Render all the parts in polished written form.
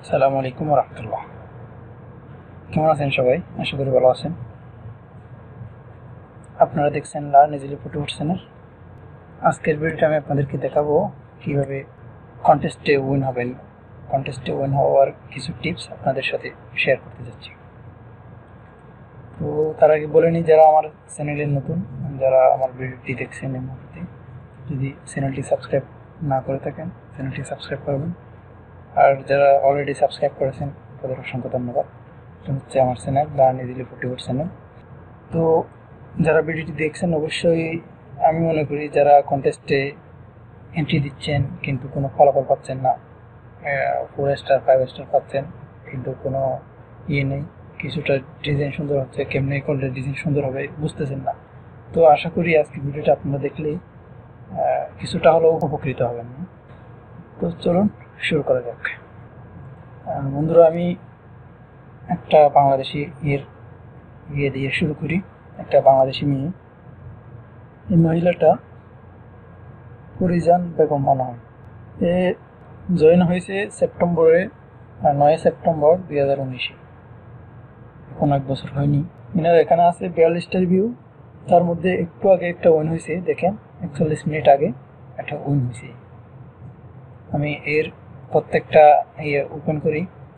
আসসালামু আলাইকুম ওয়া রাহমাতুল্লাহ। কেমন আছেন সবাই? আশা করি ভালো আছেন। আপনারা দেখছেন লার্ন ইজিলি ফটোশুট চ্যানেল। আজকের ভিডিওতে আমি আপনাদেরকে দেখাবো কিভাবে কন্টেস্টে উইন হবেন। কন্টেস্টে উইন হওয়ার কিছু টিপস আপনাদের সাথে শেয়ার করতে যাচ্ছি। তো তার আগে বলে নিই, যারা আমার চ্যানেলে নতুন, যারা আমার ভিডিওটি দেখছেন এই মুহূর্তে, যদি চ্যানেলটি সাবস্ক্রাইব না করে থাকেন চ্যানেলটি সাবস্ক্রাইব করবেন। আর যারা অলরেডি সাবস্ক্রাইব করেছেন তাদের অসংখ্য ধন্যবাদ। এটা হচ্ছে আমার channel learn easily photoshoot channel. তো যারা ভিডিওটি দেখছেন, অবশ্যই আমি মনে করি যারা কন্টেস্টে এন্ট্রি দিচ্ছেন কিন্তু কোনো ফলাফল পাচ্ছেন না, 4 স্টার 5 স্টার পাচ্ছেন কিন্তু কোনো নেই, কিছুটা ডিজাইন সুন্দর হচ্ছে, কেমনে করলে ডিজাইন সুন্দর হবে বুঝতেছেন না। তো আশা করি আজকে ভিডিওটা আপনারা দেখলে কিছুটা হলেও উপকৃত হবেন। তো চলুন শুরু করা যাক। বন্ধুরা, আমি একটা বাংলাদেশি দিয়ে শুরু করি। একটা বাংলাদেশি মেয়ে, এই মহিলাটা পরিজান বেগম মনে হয়। এ জয়েন হয়েছে সেপ্টেম্বরে, 9 সেপ্টেম্বর 2019। এখন 1 বছর হয়নি। এনার এখানে আছে 42টার ভিউ। তার মধ্যে একটু আগে একটা উইন হয়েছে, দেখেন 41 মিনিট আগে একটা উইন হয়েছে। আমি এর প্রত্যেকটা ওপেন করি।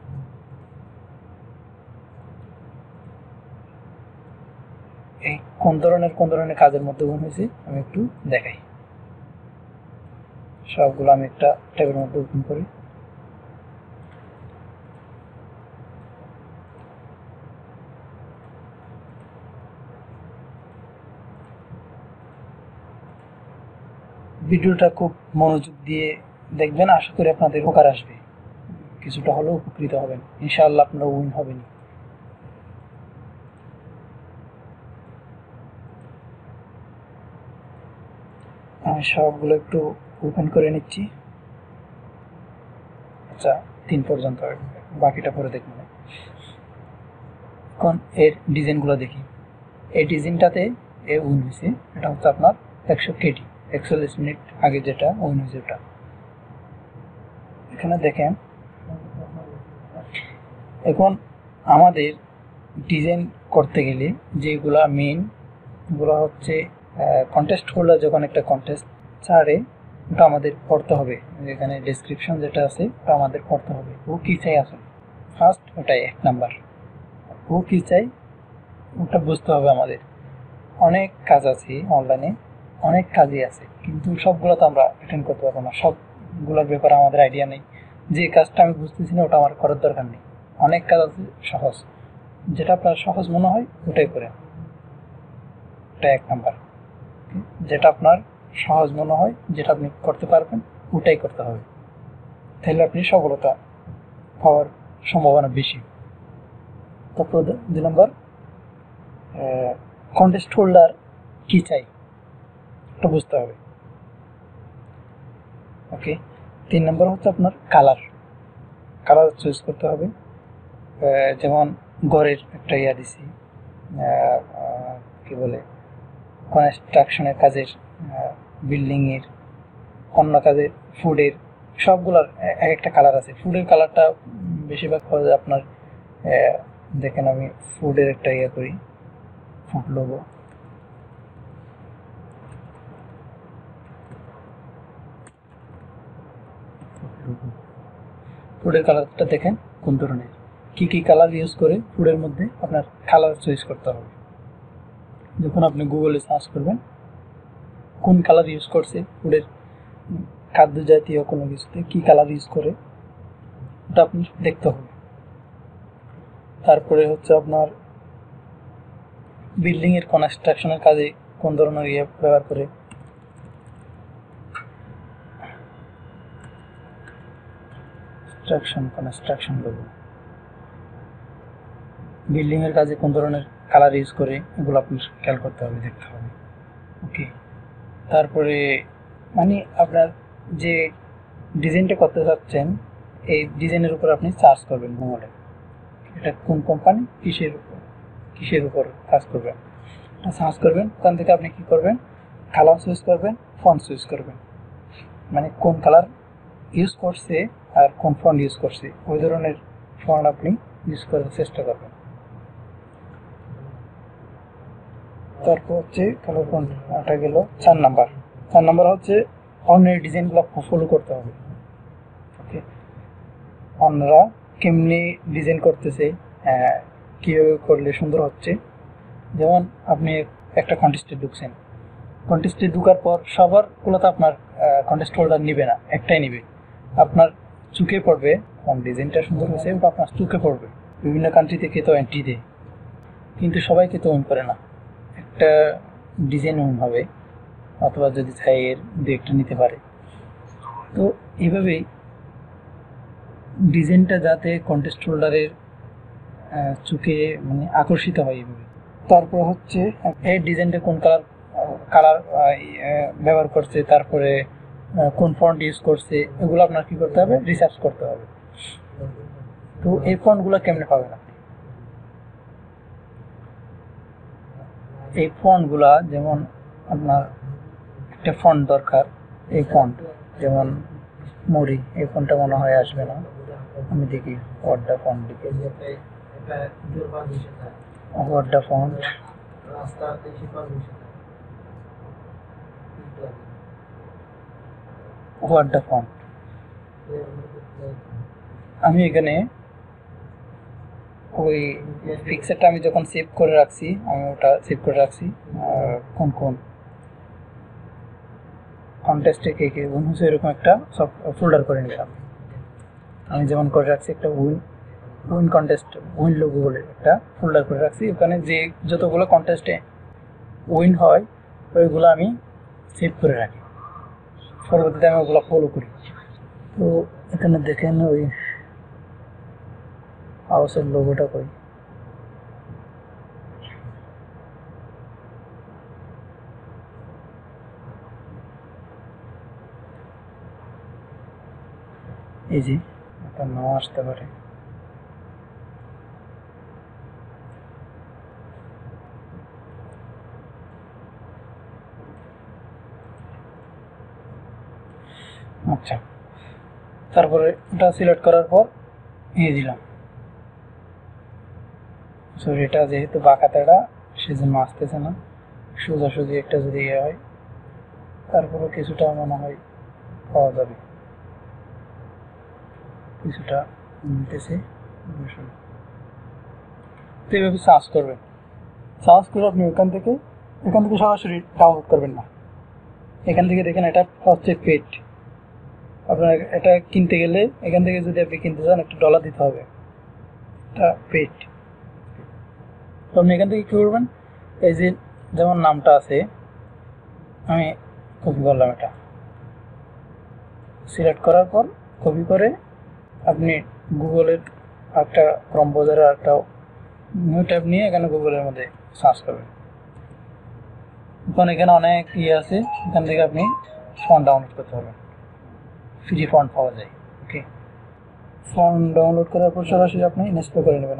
এই কোন ধরনের কাজের মধ্যে উইন হয়েছে আমি একটু দেখাই। সবগুলো আমি একটা ট্যাবের মধ্যে ওপেন করি। ভিডিওটা খুব মনোযোগ দিয়ে দেখবেন, আশা করি আপনাদের উপকার আসবে, কিছুটা হলেও উপকৃত হবেন। ইনশাআল্লাহ আপনারা উইন হবেন। আমি সবগুলো একটু ওপেন করে নিচ্ছি। আচ্ছা, 3 পর্যন্ত, বাকিটা পরে দেখবেন। এখন এর ডিজাইনগুলো দেখি। এই ডিজাইনটাতে এ উইন হয়েছে, এটা হচ্ছে আপনার 100 কেটি, 41 মিনিট আগে যেটা উইন হয়েছে ওটা। এখানে দেখেন। এখন আমাদের ডিজাইন করতে গেলে যেগুলা মেইন গুলো হচ্ছে, কন্টেস্ট হোল্ডার যখন একটা কন্টেস্ট ছাড়ে ওটা আমাদের পড়তে হবে। এখানে ডেসক্রিপশন যেটা আছে ওটা আমাদের পড়তে হবে। ও কি চাই আসলে ফার্স্ট, ওটাই 1 নাম্বার। ও কি চাই ওটা বুঝতে হবে আমাদের। অনেক কাজ আছে অনলাইনে, অনেক কাজই আছে, কিন্তু সবগুলো তো আমরা অ্যাটেন্ড করতে পারবো না, সবগুলোর ব্যাপারে আমাদের আইডিয়া নেই। যে কাজটা আমি বুঝতেছি না ওটা আমার করার দরকার নেই। অনেক কাজ আছে সহজ, যেটা আপনার সহজ মনে হয় ওটাই করেন। ওটা 1 নাম্বার। যেটা আপনার সহজ মনে হয়, যেটা আপনি করতে পারবেন ওটাই করতে হবে, তাহলে আপনি সফলতা পাওয়ার সম্ভাবনা বেশি। তারপর 2 নাম্বার, কন্টেস্ট হোল্ডার কি চাই এটা বুঝতে হবে। ওকে। 3 নাম্বার হচ্ছে আপনার কালার চুজ করতে হবে। যেমন ঘরের একটা দিছি, কি বলে, কনস্ট্রাকশনের কাজের, বিল্ডিংয়ের, অন্য কাজের, ফুডের, সবগুলোর এক একটা কালার আছে। ফুডের কালারটা বেশিরভাগ পাওয়া যায় আপনার, দেখেন আমি ফুডের একটা করি, ফুড লোগো। ফুডের কালারটা দেখেন কোন ধরনের, কি কালার ইউজ করে ফুডের মধ্যে আপনার কালার চয়েস করতে হবে। যখন আপনি গুগলে সার্চ করবেন কোন কালার ইউজ করছে ফুডের, খাদ্য জাতীয় কোনো কিছুতে কি কালার ইউজ করে ওটা আপনি দেখতে হবে। তারপরে হচ্ছে আপনার বিল্ডিং এর কনস্ট্রাকশনের কাজে কোন ধরনের ব্যবহার করে, কনস্ট্রাকশন লোগো, বিল্ডিং এর কাজে কোন ধরনের কালার ইউজ করে, এগুলো আপনি খেয়াল করতে হবে, দেখতে হবে। ওকে। তারপরে মানে আপনার যে ডিজাইনটা করতে চাচ্ছেন এই ডিজাইনের উপর আপনি সার্চ করবেন গুগলে, এটা কোন কোম্পানি, কিসের উপর কাজ করবেন সার্চ করবেন। ওখান থেকে আপনি কি করবেন, কালার চুজ করবেন, ফন্ট চুজ করবেন, মানে কোন কালার ইউজ করছে আর কোন ফন্ট ইউজ করছে ওই ধরনের ফন্ট আপনি ইউজ করার চেষ্টা করবেন। তারপর হচ্ছে কালার ফন্ট এটা গেল 4 নাম্বার। 4 নাম্বার হচ্ছে অন্যের ডিজাইনগুলো ফলো করতে হবে। ওকে, অন্যরা কেমনি ডিজাইন করতেছে, কীভাবে করলে সুন্দর হচ্ছে। যেমন আপনি একটা কন্টেস্টে ঢুকছেন, কন্টেস্টে ঢুকার পর সবারগুলো তো আপনার কন্টেস্ট হোল্ডার নিবে না, একটাই নিবে। আপনার চোখে পড়বে কোন ডিজাইনটা সুন্দর হয়েছে, ওটা আপনার চোখে পড়বে। বিভিন্ন কান্ট্রি থেকে তো এন্ট্রি দেয়, কিন্তু সবাইকে তো উইন করে না। একটা ডিজাইন উইন হবে, অথবা যদি চাই এর দু একটা নিতে পারে। তো এইভাবেই ডিজাইনটা যাতে কন্টেস্ট হোল্ডারের চোখে মানে আকর্ষিত হয় এইভাবে। তারপর হচ্ছে এই ডিজাইনটা কোন কালার ব্যবহার করছে, তারপরে কোন ফন্ট ইউজ করছে, এগুলো আপনার কি করতে হবে, রিসার্চ করতে হবে। তো এই ফন্টগুলো কেমনে পাবেন আপনি? এই ফন্টগুলা যেমন আপনার একটা ফন্ট দরকার, এই ফন্ট যেমন মরি, এই ফন্টটা মনে হয় আসবে না, আমি দেখি ওয়ার্ডা ফন্ট লিখে, ওয়ার্ডা ফন্ট, ওয়ার্ডা ফন্ট। আমি এখানে ওই পিকচারটা আমি যখন সেভ করে রাখছি, আমি ওটা সেভ করে রাখছি কোন কোন কন্টেস্টে কে কে উইন হচ্ছে এরকম একটা সব ফোল্ডার করে নিলাম। আমি যেমন করে রাখছি একটা উইন কন্টেস্ট, উইন লোগো বলে একটা ফোল্ডার করে রাখছি। ওখানে যে যতগুলো কন্টেস্টে উইন হয় ওইগুলো আমি সেভ করে রাখি, পরবর্তীতে আমি ওগুলো ফলো করি। তো এখানে দেখেন ওই হাউসের লোগোটা কই, এই যে এটা নাও আসতে পারে। আচ্ছা, তারপরে এটা সিলেক্ট করার পর নিয়ে দিলাম। সরি, এটা যেহেতু বাঁকাতেটা সেজন্য আসতেছে না, সোজাসুজি একটা যদি ইয়ে হয় তারপরে কিছুটা মনে হয় পাওয়া যাবে, কিছুটা নিতেছে। তো এইভাবে সার্চ করবেন, সার্চ করে আপনি এখান থেকে সরাসরি ডাউনলোড করবেন না। এখান থেকে দেখেন এটা হচ্ছে পেড, আপনার এটা কিনতে গেলে এখান থেকে যদি আপনি কিনতে চান একটা $1 দিতে হবে, এটা পেড। তো আপনি এখান থেকে কী করবেন, এই যে যেমন নামটা আছে আমি কপি করলাম, এটা সিলেক্ট করার পর কপি করে আপনি গুগলের একটা ক্রোম ব্রাউজারের একটা নিউ ট্যাব নিয়ে এখানে গুগলের মধ্যে সার্চ করবেন। এখন এখানে অনেক ইয়ে আছে, এখান থেকে আপনি ফন্ট ডাউনলোড করতে পারবেন, ফ্রি ফন্ট পাওয়া যায়। ওকে, ফন্ট ডাউনলোড করার পর সরাসরি আপনি ইনস্টল করে নেবেন।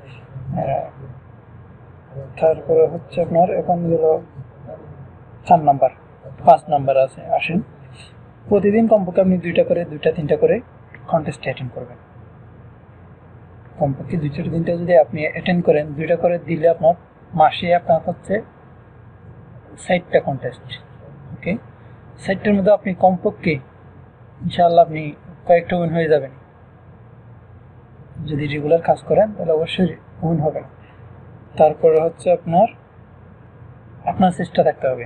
তারপরে হচ্ছে আপনার এখন গেল 4 নাম্বার, 5 নাম্বার আছে। আসেন, প্রতিদিন কমপক্ষে আপনি 2টা 3টা করে কন্টেস্ট অ্যাটেন্ড করবেন। কমপক্ষে 2টা 3টা যদি আপনি অ্যাটেন্ড করেন, 2টা করে দিলে আপনার মাসে আপনার হচ্ছে 60টা কন্টেস্ট। ওকে, 60টার মধ্যে আপনি কমপক্ষে ইনশাআল্লাহ আপনি কয়েকটা উইন হয়ে যাবেন। যদি রেগুলার কাজ করেন তাহলে অবশ্যই উইন হবেন। তারপরে হচ্ছে আপনার চেষ্টা থাকতে হবে।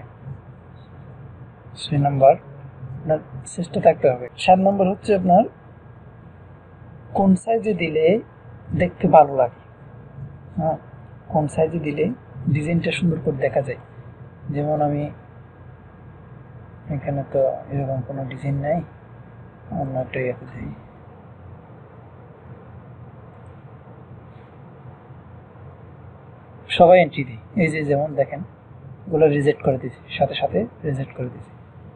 6 নাম্বার, আপনার চেষ্টা থাকতে হবে। 7 নাম্বার হচ্ছে আপনার কোন সাইজে দিলে দেখতে ভালো লাগে। হ্যাঁ, কোন সাইজে দিলে ডিজাইনটা সুন্দর করে দেখা যায়। যেমন আমি এখানে তো এরকম কোনো ডিজাইন নাই, অন্য একটা ইয়েতে দিই। সবাই এন্ট্রি দিই, এই যে যেমন দেখেন ওগুলো রিজেক্ট করে দিয়েছি, সাথে সাথে রিজেক্ট করে দিয়েছি।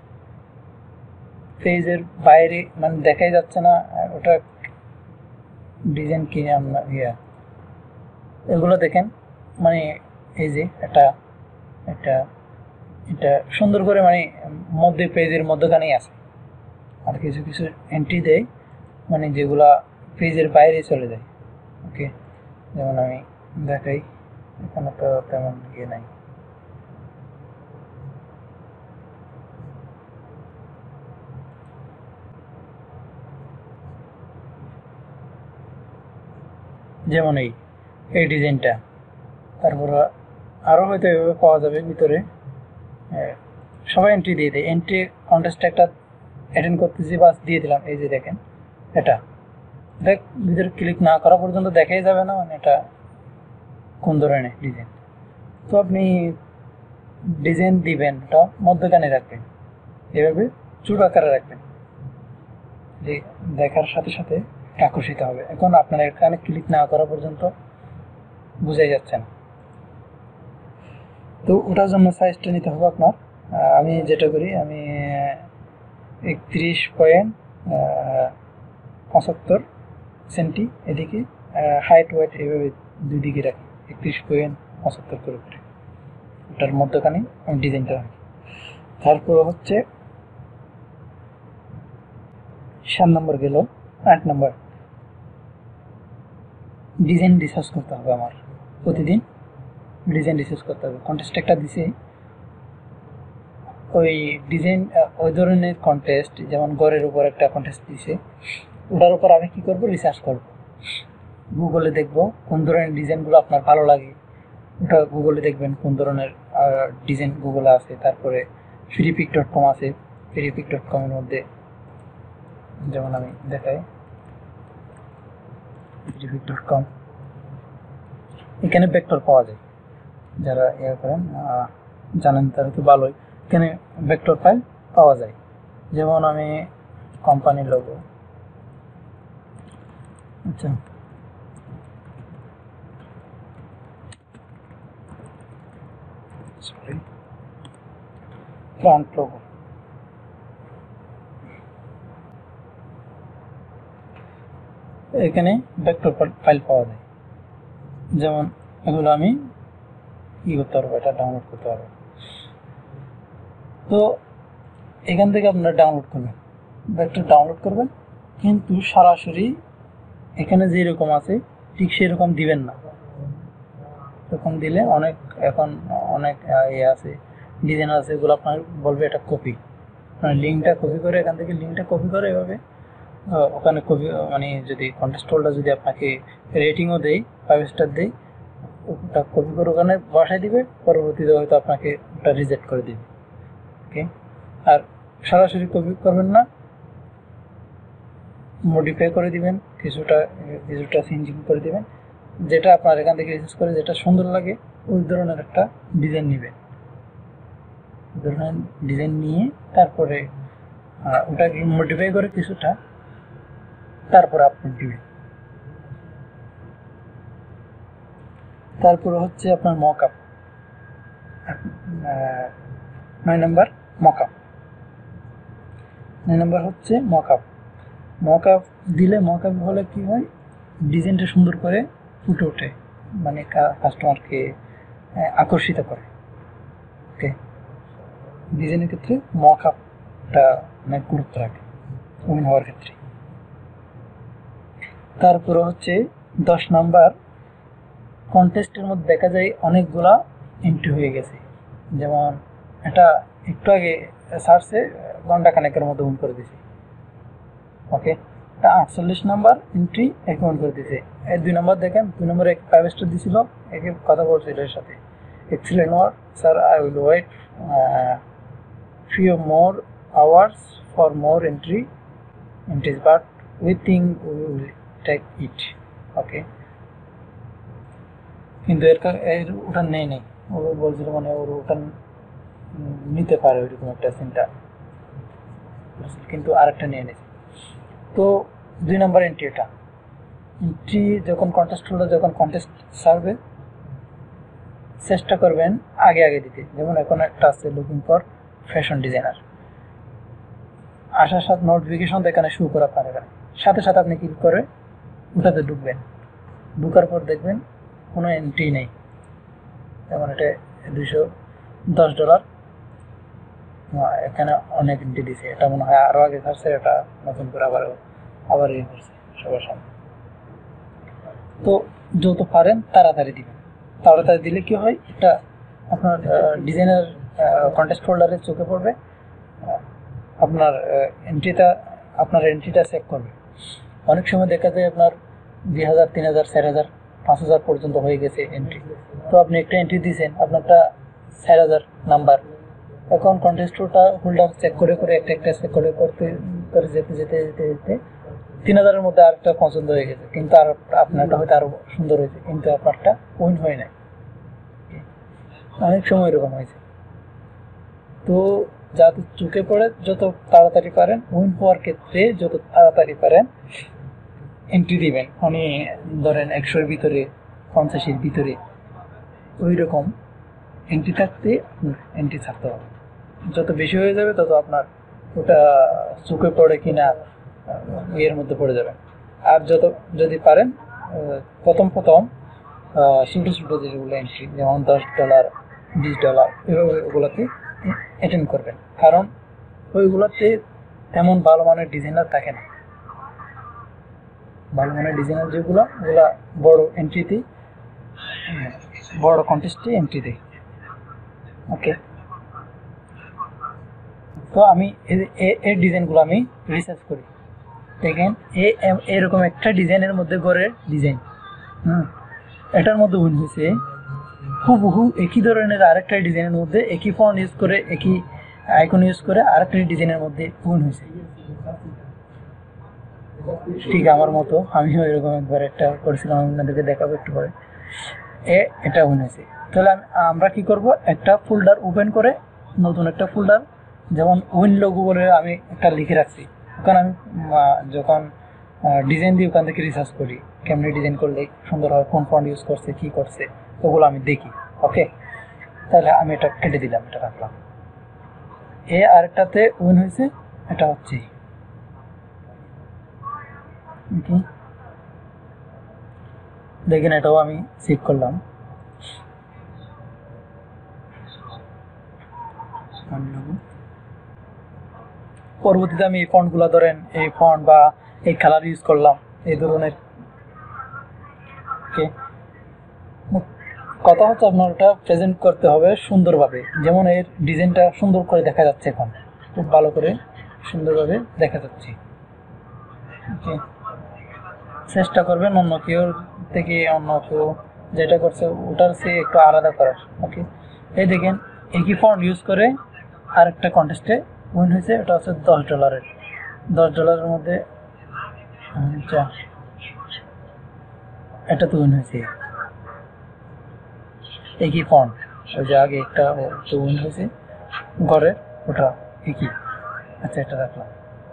পেজের বাইরে মানে দেখাই যাচ্ছে না ওটা ডিজাইন কি আমরা এগুলো দেখেন, মানে এই যে এটা এটা এটা সুন্দর করে মানে মধ্যে পেজের মধ্যখানেই আছে, আর কিছু কিছু এন্ট্রি দেয় মানে যেগুলা পেজের বাইরে চলে যায়। ওকে, যেমন আমি দেখাই, এখানে তো তেমন ইয়ে নাই। যেমন এই ডিজাইনটা, তারপর আরও হয়তো এভাবে পাওয়া যাবে ভিতরে। সবাই এন্ট্রি দিয়ে দেয়, এন্ট্রি কন্টেস্ট একটা অ্যাটেন্ড করতেছি, বাস দিয়ে দিলাম। এই যে দেখেন, এটা ভিতরে ক্লিক না করা পর্যন্ত দেখাই যাবে না মানে এটা কোন ধরনের ডিজাইন। তো আপনি ডিজাইন দিবেন, এটা মধ্যখানে রাখবেন, এভাবে ছোট আকারে রাখবেন, দেখার সাথে সাথে আকর্ষিত হবে। এখন আপনার এখানে ক্লিক না করা পর্যন্ত বোঝাই যাচ্ছে না। তো ওটার জন্য সাইজটা নিতে হবে আপনার। আমি যেটা করি, আমি 31.75 সেন্টি এদিকে, হাইট ওয়েট এভাবে দুই দিকে রাখি, 31.75 করে করে ওটার মধ্যখানে আমি ডিজাইনটা রাখি। তারপর হচ্ছে 7 নম্বর গেল। 8 নম্বর, ডিজাইন রিসার্চ করতে হবে আমার, প্রতিদিন ডিজাইন রিসার্চ করতে হবে। কন্টেস্ট একটা দিছে, ওই ডিজাইন ওই ধরনের কন্টেস্ট, যেমন ঘরের উপর একটা কন্টেস্ট দিছে, ওটার উপর আমি কি করব, রিসার্চ করব। গুগলে দেখব কোন ধরনের ডিজাইনগুলো আপনার ভালো লাগে, ওটা গুগলে দেখবেন কোন ধরনের ডিজাইন গুগলে আছে। তারপরে freepik.com আছে, freepik.com এর মধ্যে যেমন আমি দেখাই, freepik.com, এখানে ভেক্টর পাওয়া যায়। যারা ইয়ে করেন জানেন তারা তো ভালোই, এখানে ভেক্টর ফাইল পাওয়া যায়। যেমন আমি কোম্পানির লোগো, আচ্ছা সরি, ফ্রন্ট লোগো, এখানে ভেক্টর ফাইল পাওয়া যায়। যেমন এগুলো আমি কি করতে পারবো, এটা ডাউনলোড করতে পারবো। তো এখান থেকে আপনারা ডাউনলোড করবেন, ভেক্টর ডাউনলোড করবেন, কিন্তু সরাসরি এখানে যেরকম আছে ঠিক সেরকম দিবেন না। এরকম দিলে এখন অনেক ইয়ে আছে, ডিজাইন আছে, এগুলো আপনার বলবে এটা কপি। লিঙ্কটা কপি করে, এখান থেকে লিঙ্কটা কপি করে এভাবে ওখানে কপি, মানে যদি কন্টেস্ট হোল্ডার যদি আপনাকে রেটিংও দেয়, 5 স্টার দেয়, ওটা কপি করে ওখানে বসাই দিবে, পরবর্তীতে হয়তো আপনাকে ওটা রিজেক্ট করে দিবে। ওকে, আর সরাসরি কপি করবেন না, মডিফাই করে দিবেন, কিছুটা চেঞ্জিং করে দিবেন, যেটা আপনার এখান থেকে রিসার্চ করে যেটা সুন্দর লাগে ওই ধরনের একটা ডিজাইন নেবেন। ধরনের ডিজাইন নিয়ে তারপরে ওটাকে মডিফাই করে কিছুটা, তারপরে আপলোড দিবেন। তারপরে হচ্ছে আপনার মকআপ, 9 নম্বর মকআপ। 9 নম্বর হচ্ছে মকআপ। মকআপ দিলে, মকআপ হলে কি হয়, ডিজাইনটা সুন্দর করে ফুটে ওঠে, মানে কাস্টমারকে আকর্ষিত করে। ওকে, ডিজাইনের ক্ষেত্রে মকআপটা অনেক গুরুত্ব রাখে উইন হওয়ার ক্ষেত্রে। তারপরে হচ্ছে 10 নাম্বার, কন্টেস্টের মধ্যে দেখা যায় অনেকগুলা এন্ট্রি হয়ে গেছে। যেমন এটা একটু আগে সার্চে ঘন্টা খানেকের মধ্যে উইন করে দিয়েছে। ওকে, 48 নাম্বার এন্ট্রি এক উইন করে দিয়েছে। এই 2 নম্বর দেখেন, 2 নম্বরে 5 স্টার দিছিল, একে কথা বলছিল এর সাথে, excellent work sir, I will wait few more hours for more entries, but we think we will take it. Okay, কিন্তু এর ওটা নেই, ও বলছিল মানে ওর ওটা নিতে পারে ওইরকম একটা চিন্তা, কিন্তু আরেকটা নিয়ে নিয়েছে। তো 2 নম্বর এন্ট্রি যখন কন্টেস্ট হোল্ডার যখন কন্টেস্ট সার্ভে চেষ্টা করবেন আগে দিতে। যেমন এখন একটা আছে লুকিং ফর ফ্যাশন ডিজাইনার, আসার সাথে নোটিফিকেশন এখানে শো করা পারে, সাথে সাথে আপনি ক্লিক করে ওটাতে ঢুকবেন, ঢুকার পর দেখবেন কোনো এন্ট্রি নেই। যেমন এটা $210, এখানে অনেক এন্ট্রি দিছে, এটা মনে হয় আরও আগে ছাড়ছে, এটা নতুন করে আবার ইয়ে করছে সবার সামনে। তো যত পারেন তাড়াতাড়ি দিবেন, তাড়াতাড়ি দিলে কি হয়, এটা আপনার ডিজাইনের কন্টেস্ট ফোল্ডারে চোখে পড়বে, আপনার এন্ট্রিটা চেক করবে। অনেক সময় দেখা যায় আপনার 2000, 3000, 4000, 5000 পর্যন্ত হয়ে গেছে এন্ট্রি, তো আপনি একটা এন্ট্রি দিয়েছেন, আপনারটা 4000 নাম্বার, এখন কন্টেস্ট হোল্ডার চেক করে একটা চেক করে যেতে 3000-এর মধ্যে আরেকটা পছন্দ হয়ে গেছে, কিন্তু আর আপনারটা হয়তো আরো সুন্দর হয়েছে, কিন্তু আপনারটা উইন হয় নাই। অনেক সময় এরকম হয়েছে। তো যাতে চোখে পড়ে যত তাড়াতাড়ি পারেন, উইন হওয়ার ক্ষেত্রে যত তাড়াতাড়ি পারেন এন্ট্রি দিবেন। মানে ধরেন 100-এর ভিতরে, 50-এর ভিতরে, ওই রকম এন্ট্রি থাকতে এন্ট্রি থাকতে হবে। যত বেশি হয়ে যাবে তত আপনার ওটা চোখে পড়ে কিনা ইয়ের মধ্যে পড়ে যাবে। আর যদি পারেন প্রথম ছোটো ছোটো যেগুলো এন্ট্রি, যেমন $10, $20, এভাবে ওগুলোতে অ্যাটেন্ড করবেন, কারণ ওইগুলোতে তেমন ভালো মানের ডিজাইনার থাকে না। ভালো মানের ডিজাইনার যেগুলো, ওগুলা বড় এন্ট্রিতে, বড় কন্টেস্টে এন্ট্রি দেয়। ওকে, তো আমি এই ডিজাইনগুলো আমি রিসার্চ করি। দেখেন এরকম একটা ডিজাইনের মধ্যে গড়ের ডিজাইন, এটার মধ্যে উইন হয়েছে হুবহু একই ধরনের আরেকটা ডিজাইনের মধ্যে, একই ফন্ট ইউজ করে, একই আইকন ইউজ করে আরেকটা ডিজাইনের মধ্যে উইন হয়েছে। ঠিক আমার মতো আমিও এরকম একবার একটা করেছিলাম, আপনাদেরকে দেখাবো একটু পরে। এটা উইন হয়েছে। তাহলে আমরা কি করব, একটা ফোল্ডার ওপেন করে, নতুন একটা ফোল্ডার, যেমন উইন লোগো বলে আমি একটা লিখে রাখছি, ওখানে আমি যখন ডিজাইন দিয়ে ওখান থেকে রিসার্চ করি কেমনি ডিজাইন করলে সুন্দর হয়, কোন ফন্ট ইউজ করছে, কি করছে, ওগুলো আমি দেখি। ওকে, তাহলে আমি এটা কেটে দিলাম, এটা রাখলাম। আরেকটাতে উইন হয়েছে, এটা হচ্ছে দেখেন, এটাও আমি সেভ করলাম। পরবর্তীতে আমি এই ফন্টগুলো, ধরেন এই ফন্ট বা এই কালার ইউজ করলাম, এই ধরনের। কথা হচ্ছে আপনার ওটা প্রেজেন্ট করতে হবে সুন্দরভাবে, যেমন এর ডিজাইনটা সুন্দর করে দেখা যাচ্ছে, এখন খুব ভালো করে সুন্দরভাবে দেখা যাচ্ছে। ওকে, চেষ্টা করবেন অন্য কেউ যেটা করছে ওটার সে একটু আলাদা করার। ওকে, এই দেখেন একই ফন্ট ইউজ করে আরেকটা কন্টেস্টে উইন হয়েছে, ওটা হচ্ছে $10। $10 মধ্যে এটা তো উইন হয়েছে, একই ফন্ট, ওই যে আগে একটা উইন হয়েছে ঘরে, ওটা একই। আচ্ছা, এটা রাখলাম।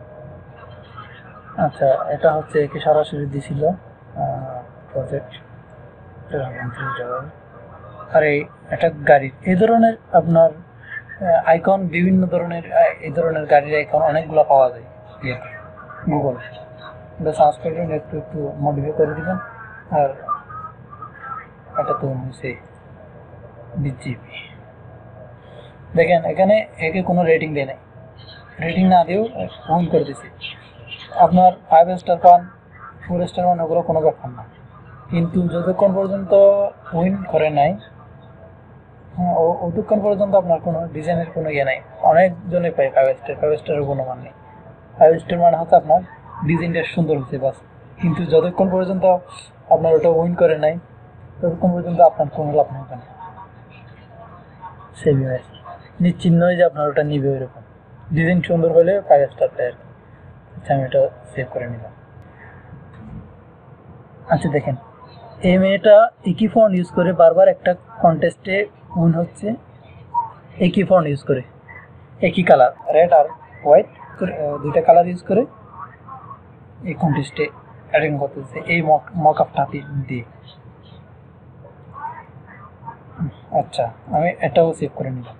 আচ্ছা, এটা হচ্ছে একে সরাসরি দিছিল প্রজেক্ট, $30। আর এটা গাড়ির এই ধরনের আপনার আইকন, বিভিন্ন ধরনের এই ধরনের গাড়ির আইকন অনেকগুলো পাওয়া যায় গুগল। এটা সার্চ করবেন, একটু মডিফাই করে দিবেন। আর এটা তো হচ্ছে বিজিবি। দেখেন এখানে একে কোনো রেটিং দেয় নাই, রেটিং না দিয়েও উইন করে দিছি। আপনার 5 স্টার পান, 4 স্টার পান, ওগুলো কোনো ব্যাপার না, কিন্তু যতক্ষণ পর্যন্ত উইন করে নাই, অতক্ষণ পর্যন্ত আপনার কোনো ডিজাইনের কোনো ইয়ে নাই। অনেকজনে পায় 5 স্টার, 5 স্টারের কোনো মান নেই। 5 স্টার মানে হচ্ছে আপনার ডিজাইনটা সুন্দর হয়েছে বাস, কিন্তু যতক্ষণ পর্যন্ত আপনার ওটা উইন করে নাই, ততক্ষণ পর্যন্ত আপনার কোনো লাভ নেই। ওখানে সেভ হয়ে নিশ্চিন্ন হয়ে যে আপনার ওটা নিবে, ওইরকম ডিজাইন সুন্দর হলে 5 স্টার দেয় আর কি। আচ্ছা, আমি এটা সেভ করে নিলাম। আচ্ছা, দেখেন এই মেয়েটা একই ফন্ট ইউজ করে বারবার একটা কন্টেস্টে উইন হচ্ছে, একই ফন্ট ইউজ করে, একই কালার, রেড আর হোয়াইট, দুইটা কালার ইউজ করে এই কন্টেস্টে অ্যাটেন্ড করতেছে, এই মক আপটা দিয়ে। আচ্ছা, আমি এটাও সেভ করে নিলাম।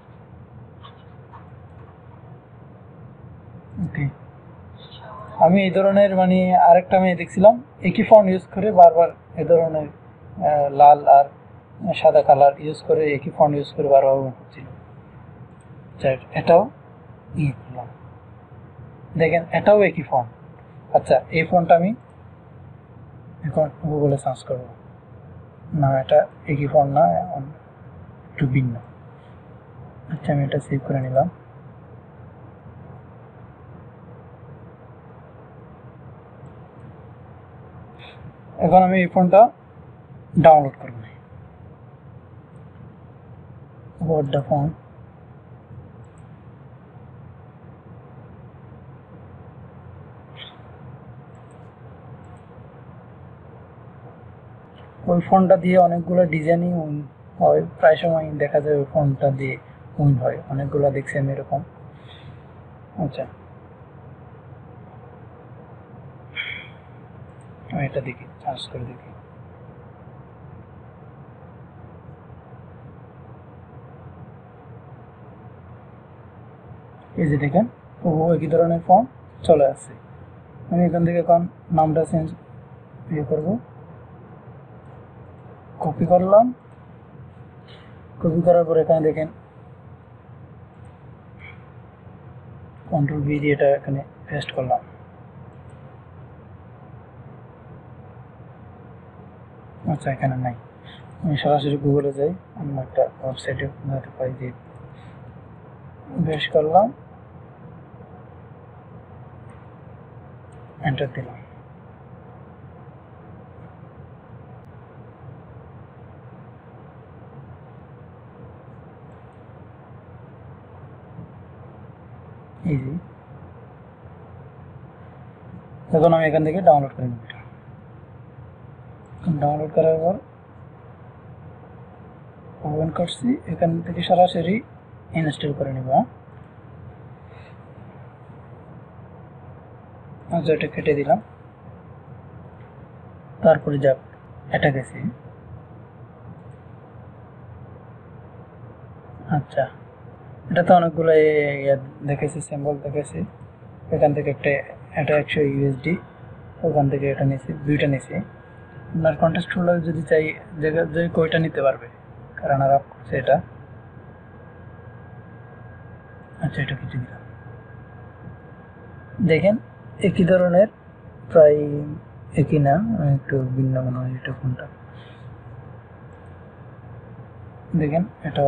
ওকে, আমি এই ধরনের মানে আরেকটা মেয়ে দেখছিলাম একই ফন্ট ইউজ করে বারবার এ ধরনের লাল আর সাদা কালার ইউজ করে, একই ফন্ট ইউজ করে বারবার হচ্ছিল। এটাও করলাম, দেখেন এটাও একই ফন্ট। আচ্ছা এই ফন্টটা আমি এখন গুগলে সার্চ করব, না এটা একই ফন্ট না, একটু ভিন্ন। আচ্ছা আমি এটা সেভ করে নিলাম। এখন আমি এই ফন্টটা ডাউনলোড করব, ওয়ার্ড ফন্ট। ওই ফন্টটা দিয়ে অনেকগুলো ডিজাইনই হয়, প্রায় সময় দেখা যায় ওই ফন্টটা দিয়ে উইন হয়, অনেকগুলো দেখছি আমি এরকম। আচ্ছা আমি এটা দেখি, সার্চ করে দেখি। এই যে দেখেন একই ধরনের ফন্ট চলে আসছে। আমি এখান থেকে এখন নামটা চেঞ্জ করব, কপি করলাম, কপি করার পর এখানে দেখেন কন্ট্রোল ভি দিয়ে এটা এখানে পেস্ট করলাম। আচ্ছা এখানে নাই, আমি সরাসরি গুগলে যাই, আমি একটা ওয়েবসাইটে যেতে পাই, যে পেস্ট করলাম, এন্টার দিলাম। ইজি, এখন আমি এখান থেকে ডাউনলোড করে নেব। ডাউনলোড করার পর ওপেন করছি, এখান থেকে সরাসরি ইনস্টল করে নেব। আচ্ছা এটা কেটে দিলাম, তারপরে যাক এটা গেছি। আচ্ছা এটা তো অনেকগুলো দেখেছি, সিম্বল দেখেছি, এখান থেকে একটা, এটা 100 ইউএসডি, ওখান থেকে এটা নিয়েছি, দুইটা নিয়েছি। আপনার কন্টেস্ট হোল্ডার যদি চাই যে কয়টা নিতে পারবে, কারণ আর আপ করছে এটা। আচ্ছা এটা কেটে দিলাম, দেখেন একই ধরনের, প্রায় একই না, একটু ভিন্ন মনে হয় এটা কোনটা। দেখেন এটাও,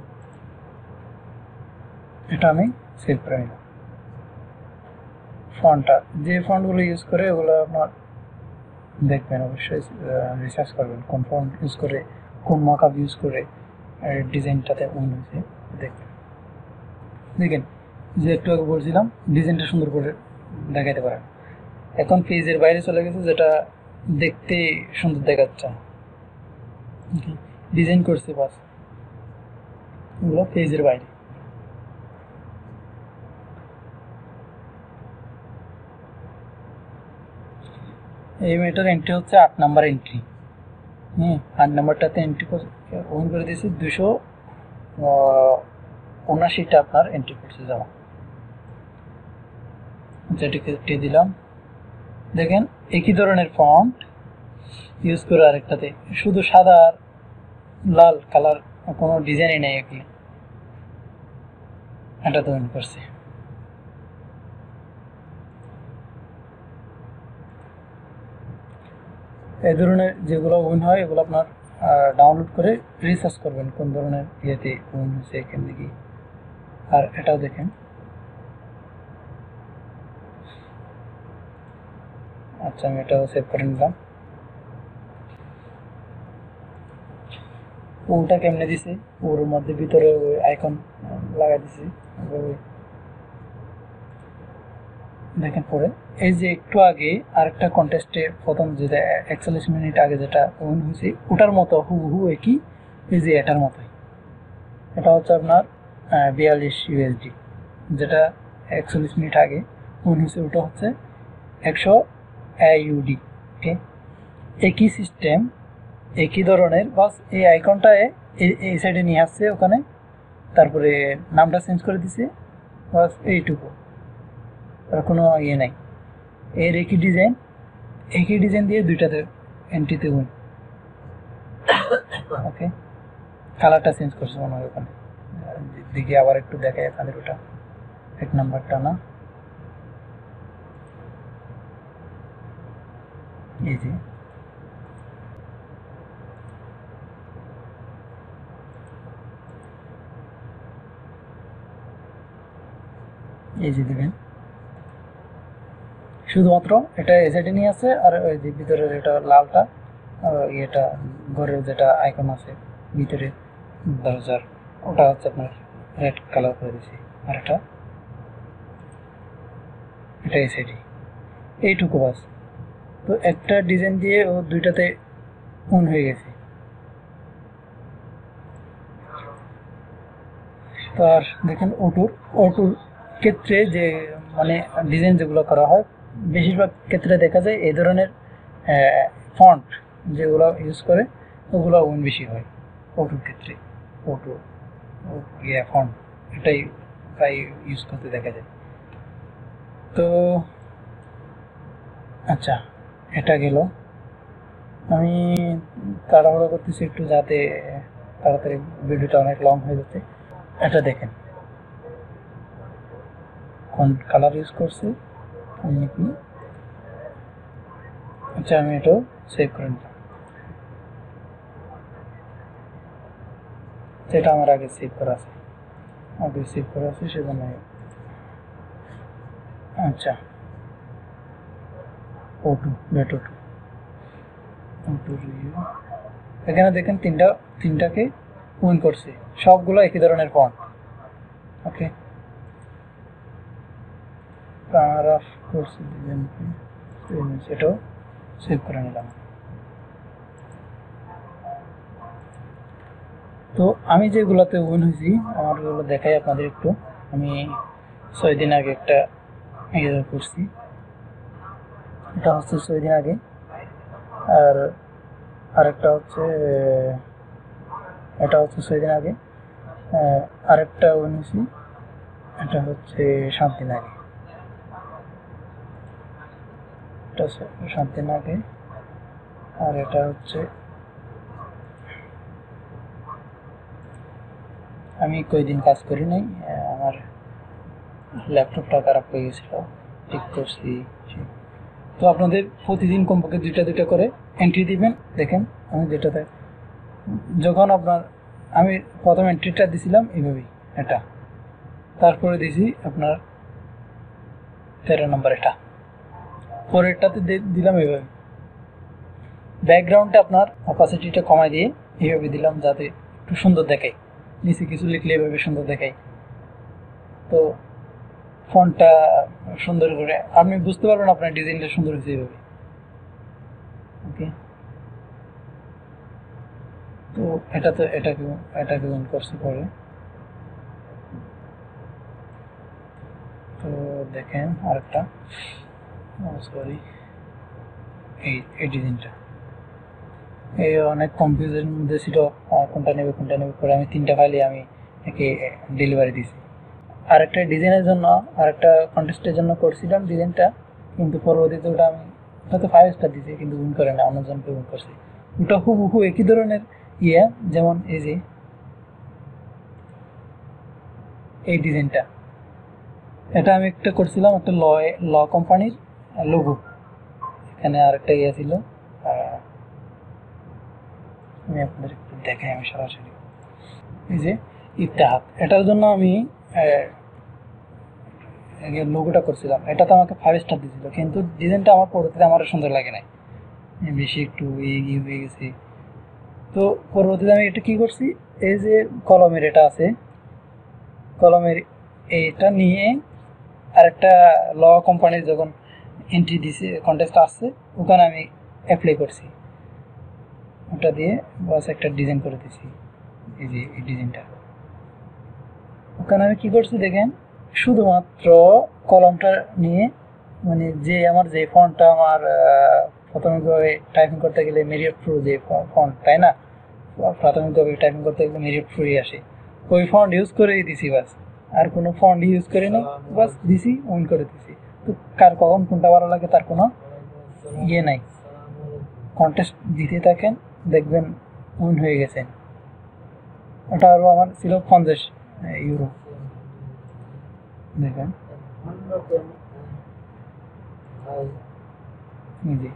এটা আমি সেভ করে নিলাম। ফন্টটা, যে ফন্টগুলো ইউজ করে ওগুলো আপনার দেখবেন, অবশ্যই রিসার্চ করবেন কোন ফন্ট ইউজ করে, কোন মার্কআপ ইউজ করে ডিজাইনটাতে অন হয়েছে দেখবেন। দেখেন যে একটু আগে বলছিলাম ডিজাইনটা সুন্দর করে দেখাইতে পারেন। এখন পেজের বাইরে চলে গেছে, যেটা দেখতে সুন্দর দেখাচ্ছে, ডিজাইন করছে বাস, এগুলো পেজের বাইরে। এই মেটার এন্ট্রি হচ্ছে 8 নাম্বার এন্ট্রি। 8 নাম্বারটাতে এন্ট্রি অন করে দিয়েছি, 279টা আপনার এন্ট্রি করছে যাওয়া। যেটিকে টি দিলাম, দেখেন একই ধরনের ফন্ট ইউজ করে আরেকটাতে শুধু সাদা আর লাল কালার, কোনো ডিজাইনই নেই এখানে, এটা তো অন করছে। এই ধরনের যেগুলো উইন হয় এগুলো আপনার ডাউনলোড করে রিসার্চ করবেন কোন ধরনের ইয়েতে উইন হয়েছে এখান থেকে। আর এটাও দেখেন, আচ্ছা আমি এটাও সেভ করে নিলাম। ওটা কেমনে দিছি, ওর মধ্যে ভিতরে ওই আইকন লাগাই দিছি। দেখেন পরে এই যে একটু আগে আরেকটা কন্টেস্টে প্রথম যেটা 41 মিনিট আগে যেটা উইন হয়েছে, ওটার মতো হুবহু একই, এই যে এটার মতোই। এটা হচ্ছে আপনার 42 ইউএসডি, যেটা 41 মিনিট আগে উইন হয়েছে, ওটা হচ্ছে 100 AUD। ওকে, একই সিস্টেম, একই ধরনের, বাস এই আইকনটায় এই সাইডে নিয়ে আসছে ওখানে, তারপরে নামটা চেঞ্জ করে দিছে, বাস এইটুকু, আর কোনো ইয়ে নাই। এর একই ডিজাইন দিয়ে দুইটাতে এন্ট্রিতে উইন। ওকে, কালারটা চেঞ্জ করছে মনে হয় ওখানে, দিকে আবার একটু দেখায় আপনাদের ওটা। এক নাম্বারটা না, এই যে দেবেন। শুধুমাত্র এটা এসআইডি নিয়ে আছে, আর ওই যে ভিতরের এটা লালটা এটা ঘরের যেটা আইকন আছে ভিতরে দরজার, ওটা হচ্ছে আপনার রেড কালার করে দিয়েছি। আর এটা এসআইডি, এইটুকু বাস। তো একটা ডিজাইন দিয়ে ও দুইটাতে অন হয়ে গেছে। তো আর দেখেন ওটুর ক্ষেত্রে যে মানে ডিজাইন যেগুলো করা হয় বেশিরভাগ ক্ষেত্রে দেখা যায় এই ধরনের ফন্ট যেগুলো ইউজ করে ওগুলো উইন বেশি হয় ওটুর ক্ষেত্রে। ওটু ফন্ট এটাই প্রায় ইউজ করতে দেখা যায়। তো আচ্ছা, এটা গেল। আমি তাড়াহুড়ো করতেছি একটু যাতে তাড়াতাড়ি ভিডিওটা অনেক লং হয়ে যাচ্ছে। এটা দেখেন কোন কালার ইউজ করছি কি। আচ্ছা, আমি এটাও সেভ করে নিলাম, যেটা আমার আগে সেভ করা আছে সেজন্য। আচ্ছা, এখানে দেখেন তিনটাকে উইন করছি, সবগুলো একই ধরনের ফন্ট। ওকে, এটাও সেভ করে নিলাম। তো আমি যেগুলোতে উইন হয়েছি আমার ওগুলো দেখাই আপনাদের একটু। আমি 6 দিন আগে একটা করছি, এটা হচ্ছে 6 দিন আগে। আর আরেকটা হচ্ছে এটা হচ্ছে 6 দিন আগে। আরেকটা উইন হয়েছি, এটা হচ্ছে 7 দিন আগে। এটা 7 দিন আগে। আর এটা হচ্ছে আমি কয়দিন কাজ করি নাই, আমার ল্যাপটপটা খারাপ হয়ে গেছিল, ঠিক করছি। তো আপনাদের প্রতিদিন কমপক্ষে দুইটা করে এন্ট্রি দিবেন। দেখেন আমি যেটাতে যখন আমি প্রথম এন্ট্রিটা দিছিলাম এইভাবেই, এটা তারপরে দিছি আপনার 13 নম্বর, এটা পরেরটাতে দিলাম এইভাবে। ব্যাকগ্রাউন্ডটা আপনার অপাসিটিটা কমাই দিয়ে এইভাবে দিলাম যাতে একটু সুন্দর দেখায়, নিচে কিছু লিখলে এভাবে সুন্দর দেখায়। তো ফন্টটা সুন্দর করে আপনি বুঝতে পারবেন আপনার ডিজাইনটা সুন্দর হয়েছে এইভাবে। ওকে, তো এটাকে অন করছি পরে। তো দেখেন আরেকটা, সরি, এই ডিজাইনটা এই অনেক কনফিউজের মধ্যে ছিল কোনটা নেবে করে আমি 3টা ফাইলে আমি একে ডেলিভারি দিয়েছি। আরেকটা ডিজাইনের জন্য আরেকটা কন্টেস্টের জন্য করছিলাম ডিজাইনটা, কিন্তু পরবর্তীতে ওটা আমি হয়তো 5 স্টার দিয়েছি কিন্তু উইন করে না, অন্যজনকে উইন করছি। ওটা হুবহু একই ধরনের যেমন এই যে এই ডিজাইনটা, এটা আমি একটা করছিলাম একটা ল কোম্পানির লোগো। এখানে আরেকটা ছিল, আমি আপনাদের একটু দেখাই, আমি সরাসরি এই যে ইত্তেহাদ, এটার জন্য আমি লোগোটা করছিলাম। এটাতে আমাকে 5 স্টার দিয়েছিল, কিন্তু ডিজাইনটা আমার পরবর্তীতে আমার সুন্দর লাগে নাই, বেশি একটু এগিয়ে হয়ে গেছে। তো পরবর্তীতে আমি এটা কি করছি, এই যে কলমের এটা আছে, কলমের এইটা নিয়ে আরেকটা ল কোম্পানির যখন এন্ট্রি দিছে কন্টেস্ট আসছে ওখানে আমি অ্যাপ্লাই করছি, ওটা দিয়ে বাস একটা ডিজাইন করে দিছি। এই যে এই ডিজাইনটা ওখানে আমি কি করছি দেখেন, শুধুমাত্র কলমটা নিয়ে মানে যে আমার যে ফন্টটা আমার প্রাথমিকভাবে টাইপিং করতে গেলে মেরিট প্রো যে ফন্ট, তাই না, প্রাথমিকভাবে টাইপিং করতে গেলে মেরিট প্রোই আসে, ওই ফন্ট ইউজ করেই দিছি বাস, আর কোনো ফন্ট ইউজ করি না, বাস দিছি উইন করে দিছি। তো কার কখন কোনটা ভালো লাগে তার কোনো নাই, কন্টেস্ট দিতে থাকেন দেখবেন উইন হয়ে গেছেন। ওটা আরও আমার ছিল 50 ইউরো। দেখেন জি,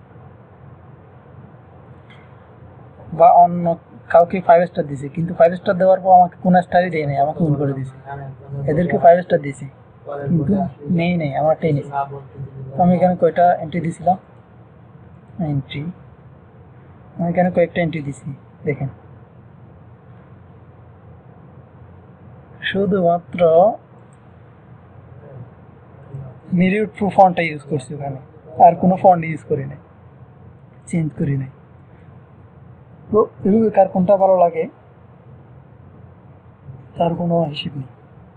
বা অন্য কাউকে 5 স্টার দিছি, কিন্তু 5 স্টার দেওয়ার পর আমাকে কোন স্টারই দেয় নাই, আমাকে উইন করে দিছে। এদেরকে 5 স্টার দিছি কিন্তু নেই নেই, আমারটাই নেই। তো আমি এখানে কয়টা এন্ট্রি দিছিলাম, এন্ট্রি আমি এখানে কয়েকটা এন্ট্রি দিছি দেখেন, শুধুমাত্র মিরিউড প্রো ফন্টটা ইউজ করছি ওখানে, আর কোনো ফন্ট ইউজ করি নাই, চেঞ্জ করি নাই। তো এভাবে কার কোনটা ভালো লাগে তার কোনো হিসেব নেই।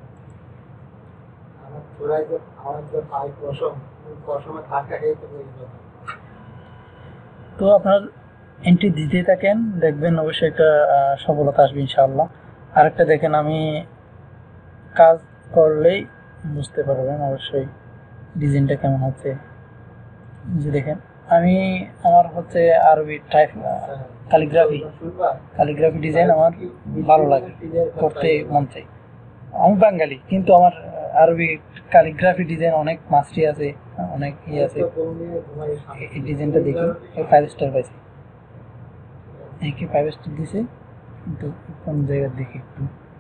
তো আপনার এন্ট্রি দিতে থাকেন, দেখবেন অবশ্যই একটা সফলতা আসবে ইনশাআল্লাহ। আরেকটা দেখেন, আমি কাজ করলেই বুঝতে পারবেন অবশ্যই ডিজাইনটা কেমন হচ্ছে। যে দেখেন আমি আমার হচ্ছে আরবি টাইপ ক্যালিগ্রাফি ডিজাইন আমার ভালো লাগে, করতে মন চাই। আমি বাঙালি কিন্তু আমার আরবি ক্যালিগ্রাফি ডিজাইন অনেক মাস্টারি আছে, অনেক আছে। এই ডিজাইনটা দেখি 5 স্টার পাইছি, একে 5 স্টার দিছে, কিন্তু কোন জায়গায় দেখি একটু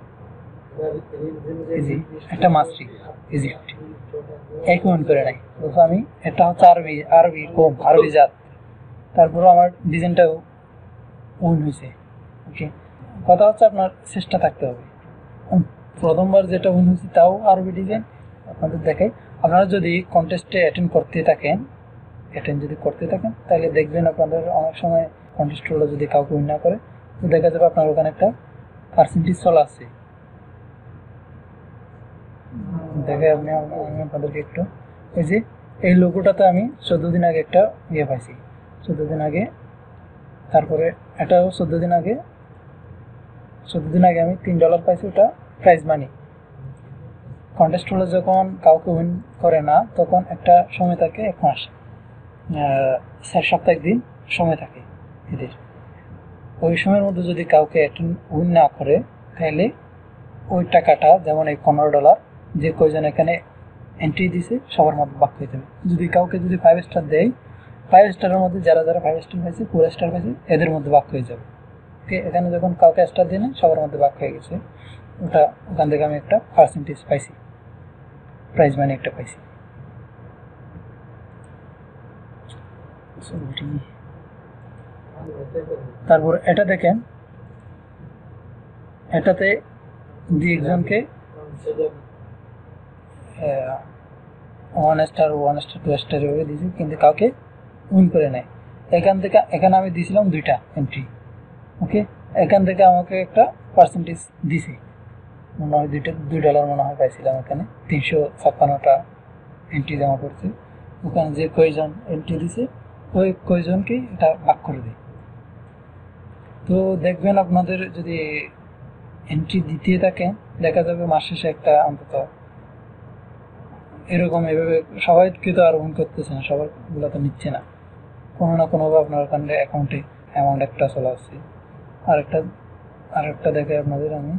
ইজি, একটা মাস্টারি ইজিপ্ট এক মন করে নাই। তো আমি এটা হচ্ছে আরবি কম, আরবি জাত, তারপরে আমার ডিজাইনটাও উইন হয়েছে। ওকে, কথা হচ্ছে আপনার চেষ্টা থাকতে হবে। প্রথমবার যেটা উইন হয়েছে তাও আরবি ডিজাইন আপনাদের দেখাই। আপনারা যদি কন্টেস্টে অ্যাটেন্ড করতে থাকেন তাহলে দেখবেন আপনাদের অনেক সময় কন্টেস্ট হলো যদি কাউকে উইন না করে, তো দেখা যাবে আপনার ওখানে একটা পার্সেন্টেজ চলে আসছে। দেখে আমি আপনাদেরকে একটু, এই যে এই লোগোটাতে আমি 14 দিন আগে একটা ইয়ে পাইছি, 14 দিন আগে, তারপরে এটাও 14 দিন আগে আমি $3 পাইছি, ওটা প্রাইজ মানি। কন্টেস্ট হলো যখন কাউকে উইন করে না তখন একটা সময় থাকে, 1 মাস 4 সপ্তাহ 1 দিন সময় থাকে এদের। ওই সময়ের মধ্যে যদি কাউকে উইন না করে তাহলে ওই টাকাটা, যেমন এই $15 যে কয়জন এখানে এন্ট্রি দিছে সবার মধ্যে ভাগ হয়ে যাবে। যদি কাউকে 5 স্টার দেয়, 5 স্টারের মধ্যে যারা 5 স্টার পাইছে, 4 স্টার পাইছে, এদের মধ্যে ভাগ হয়ে যাবে। ওকে, এখানে যখন কাউকে স্টার দিয়ে না সবার মধ্যে ভাগ হয়ে গেছে, ওখান থেকে আমি একটা পার্সেন্টেজ পাইছি, প্রাইজ মানি একটা পাইছি। তারপর এটা দেখেন, এটাতে 2 জনকে 1 স্টার 2 স্টার এভাবে দিয়েছি, কিন্তু কাউকে উইন করে নেয়। এখানে আমি দিয়েছিলাম 2টা এন্ট্রি। ওকে, এখান থেকে আমাকে একটা পার্সেন্টেজ দিছে, মনে হয় $2 মনে হয় পাইছিলাম। এখানে 356টা এন্ট্রি জমা করছে। ওখানে যে কয়জন এন্ট্রি দিছে ওই কয়জনকে এটা ভাগ করে দেয়। তো দেখবেন আপনাদের যদি এন্ট্রি দিতে থাকেন, দেখা যাবে মাস শেষে একটা অন্তত এরকম, এভাবে সবাইকে তো আর উইন করতেছে না, সবার গুলো তো নিচ্ছে না, কোনো না কোনোভাবে আপনার ওখানে অ্যাকাউন্টে অ্যামাউন্ট একটা চলে আসছে। আরেকটা দেখে আপনাদের আমি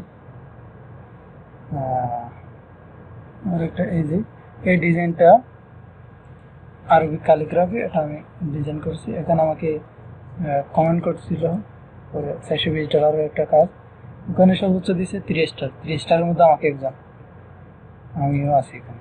আরেকটা, এই যে এই ডিজাইনটা আরবি ক্যালিগ্রাফি, এটা আমি ডিজাইন করছি। এখানে আমাকে কমেন্ট করছিল $420 একটা কাজ, ওখানে সর্বোচ্চ দিয়েছে 3 স্টার। 3 স্টারের মধ্যে আমাকে একজন, আমিও আছি এখানে।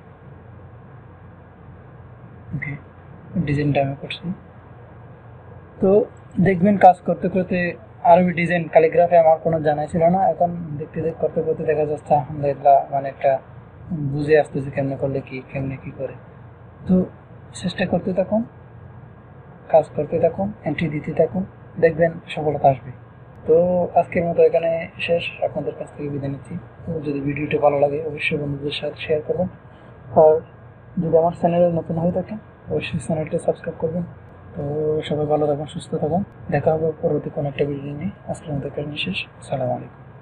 ওকে, ডিজাইনটা আমি করছি। তো দেখবেন কাজ করতে করতে আরবি ডিজাইন ক্যালিগ্রাফি আমার কোনো জানাই ছিল না, এখন করতে করতে দেখা যাচ্ছে আলহামদুলিল্লাহ মানে একটা বুঝে আসতেছে কেমনে করলে কেমনে কি করে। তো চেষ্টা করতে থাকুন, কাজ করতে থাকুন, এন্ট্রি দিতে থাকুন, দেখবেন সফলতা আসবে। তো আজকের মতো এখানে শেষ, আপনাদের কাছ থেকে বিদায় নিচ্ছি। তো যদি ভিডিওটা ভালো লাগে অবশ্যই বন্ধুদের সাথে শেয়ার করবেন, আর যদি আমার চ্যানেলে নতুন হয়ে থাকেন অবশ্যই চ্যানেলটা সাবস্ক্রাইব করবেন। তো সবাই ভালো থাকুন, সুস্থ থাকুন, দেখা হবে পরবর্তী কোনো একটা ভিডিও নিয়ে। আজকের মতো এখানে শেষ, আসসালামু আলাইকুম।